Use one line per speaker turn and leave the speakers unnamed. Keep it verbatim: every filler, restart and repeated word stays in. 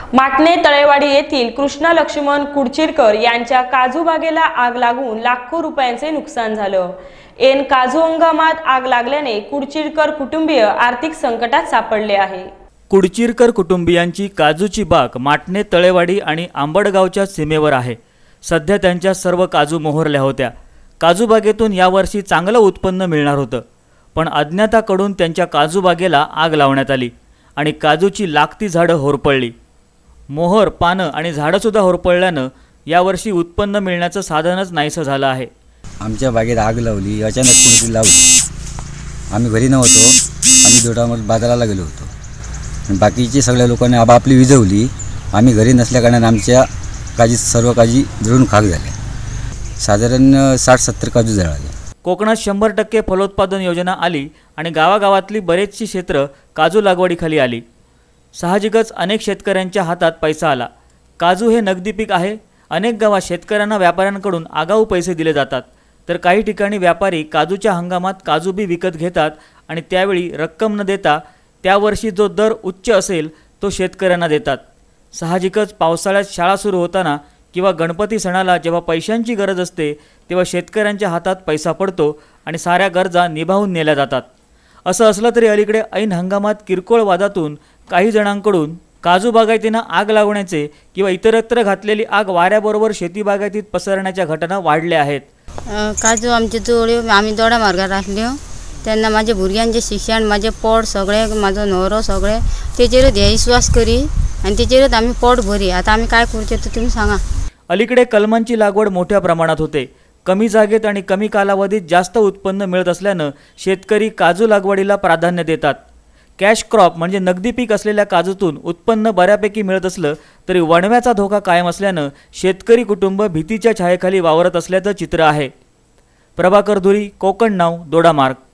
माटणे तळेवाडी येथील कृष्णा लक्ष्मण कुडचिरकर यांच्या काजू बागेला आग लागून लाखो रुपयांचे नुकसान झालं। ऐन काजू हंगामात आग लागल्याने कुडचिरकर कुटुंबीय आर्थिक संकटात सापडले आहे।
कुडचिरकर कुटुंबियांची काजूची बाग माटणे तळेवाडी आणि आंबडगावच्या सीमेवर आहे। सध्या त्यांच्या सर्व काजू मोहरल्या होत्या। काजू बागेतून यावर्षी चांगलं उत्पन्न मिळणार होतं, पण अज्ञाताकडून त्यांच्या काजू बागेला आग लावण्यात आली आणि काजूची लागती झाडं होरपळली। मोहर, पानं आणि झाडं सुद्धा होरपळल्यानं यावर्षी उत्पन्न मिळण्याचं साधनच नाहीसं झालं आहे।
आमच्या बागेत आग लावली, अचानक कोणीतरी लावली। आम्ही घरी नव्हतो, आम्ही दोडामध्ये बाजाराला गेलो होतो। बाकीचे सगळ्या लोकांनी आपापली विझवली। आम्ही घरी नसल्या कारणाने आमच्या काजी सर्व काजी जळून खाक झाल्या। साधारण साठ सत्तर काजू जळाले।
कोकणात शंभर टक्के फलोत्पादन योजना आली आणि गावागावातली बरेचशी क्षेत्र काजू लागवडीखाली आली। साहजिकच अनेक शेतकऱ्यांच्या हातात पैसा आला। काजू हे नगदी पीक आहे। अनेक गावात शेतकऱ्यांना व्यापाऱ्यांकडून आगाऊ पैसे दिले जातात, तर काही ठिकाणी व्यापारी काजूच्या हंगामात काजू बी विकत घेतात आणि त्यावेळी रक्कम न देता त्या वर्षी जो दर उच्च असेल तो शेतकऱ्यांना देतात। साहजिकच पावसाळ्यात शाळा सुरू होताना किंवा गणपती सणाला जेव्हा पैशांची गरज असते तेव्हा शेतकऱ्यांच्या हातात पैसा पडतो आणि साऱ्या गरजा निभावून नेल्या जातात। असं असलं तरी अलीकडे ऐन हंगामात किरकोळ वादातून काही जणांकडून काजू बागायतींना आग लागण्याचे किंवा इतरत्र घातलेली आग वाऱ्याबरोबर शेती बागायतीत पसरण्याच्या घटना वाढल्या आहेत।
काजू आमचे जोडे आम्ही दोडा मार्गार आसल्यो तेन्ना माझ्या भुरग्यांचे शिक्षण, माझे पोट सगळे, माझो न्हवरो सगळे तेचेरच हे विश्वास करी आणि तेचेरच आम्ही पोट भरी। आता आम्ही काय करूचे ते तुम्ही सांगा।
अलीकडे कलमांची लागवड मोठ्या प्रमाणात होते। कमी जागेत आणि कमी कालावधीत जास्त उत्पन्न मिळत असल्यानं शेतकरी काजू लागवडीला प्राधान्य देतात। कॅश क्रॉप म्हणजे नगदी पीक असलेल्या काजूतून उत्पन्न बऱ्यापैकी मिळत असलं तरी वणव्याचा धोका कायम असल्यानं शेतकरी कुटुंब भीतीच्या छायेखाली वावरत असल्याचं चित्र आहे। प्रभाकर धुरी, कोकण नाव, दोडामार्ग।